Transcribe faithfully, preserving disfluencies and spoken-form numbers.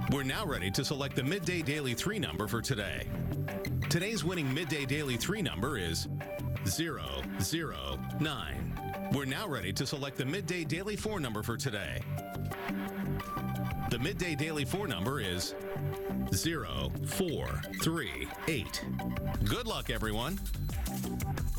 We're now ready to select the Midday Daily three number for today. Today's winning Midday Daily three number is zero zero nine. We're now ready to select the Midday Daily four number for today. The Midday Daily four number is zero four three eight. Good luck, everyone.